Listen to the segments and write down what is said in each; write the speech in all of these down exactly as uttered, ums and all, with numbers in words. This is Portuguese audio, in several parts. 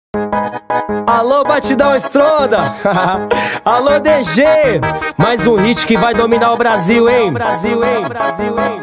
Alô, Batidão Estronda. Alô, D G. Mais um hit que vai dominar o Brasil, hein? Brasil, hein? Brasil, hein?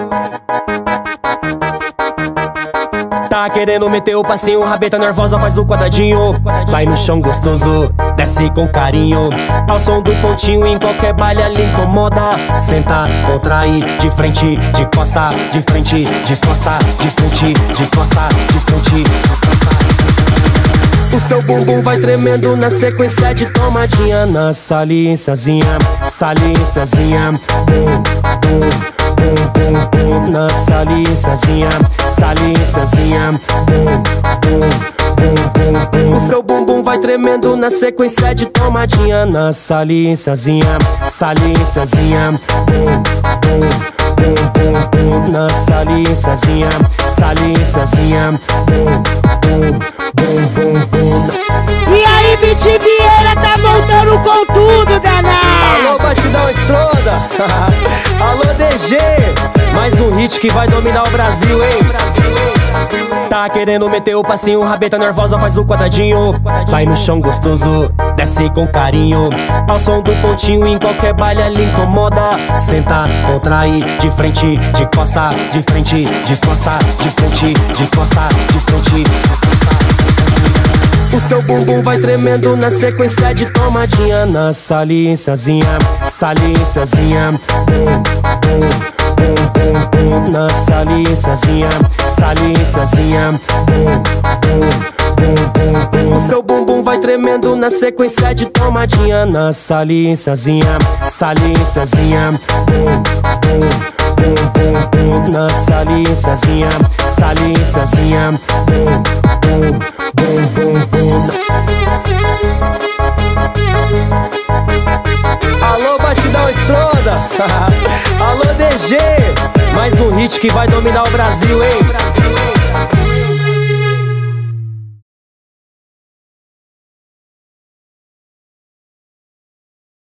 Tá querendo meter o passinho, rabeta nervosa, faz o quadradinho. Vai no chão gostoso, desce com carinho. Ao som do pontinho, em qualquer baile ali incomoda. Senta, contrai, de frente, de costa, de frente, de costa, de frente, de costa, de frente, de costa. O seu bumbum vai tremendo na sequência de tomadinha. Na saliênciazinha, saliênciazinha. Bum, bum, bum, bum, bum. Na saliênciazinha, saliênciazinha. Bum, bum, bum, bum, bum. O seu bumbum vai tremendo na sequência de tomadinha. Na saliênciazinha, saliênciazinha. Bum, bum, bum, bum, bum. Na saliênciazinha, saliênciazinha. Bum, bum, bum, bum, bum. E aí, Vitinho Vieira tá voltando com tudo, danado. Alô, Batidão Estronda. Alô, D G. Mais um hit que vai dominar o Brasil, hein? Tá querendo meter o passinho, rabeta nervosa, faz o quadradinho. Vai no chão gostoso, desce com carinho. Ao som do pontinho, em qualquer baile ali incomoda. Senta, contrai, de frente, de costa, de frente, de costa, de frente, de costa, de frente, de costa. O seu bumbum vai tremendo na sequência de tomadinha. Na saliênciazinha, saliênciazinha. Bum, bum, bum, bum, bum. Na saliênciazinha, saliênciazinha. Bum, bum, bum, bum, bum. O seu bumbum vai tremendo na sequência de tomadinha. Na saliênciazinha, saliênciazinha. Bum, bum, bum, bum, bum. Na saliênciazinha, saliênciazinha. Bum, bum, bum, bum, bum. Alô, Batidão Estronda. Alô, D G. Mais um hit que vai dominar o Brasil, hein?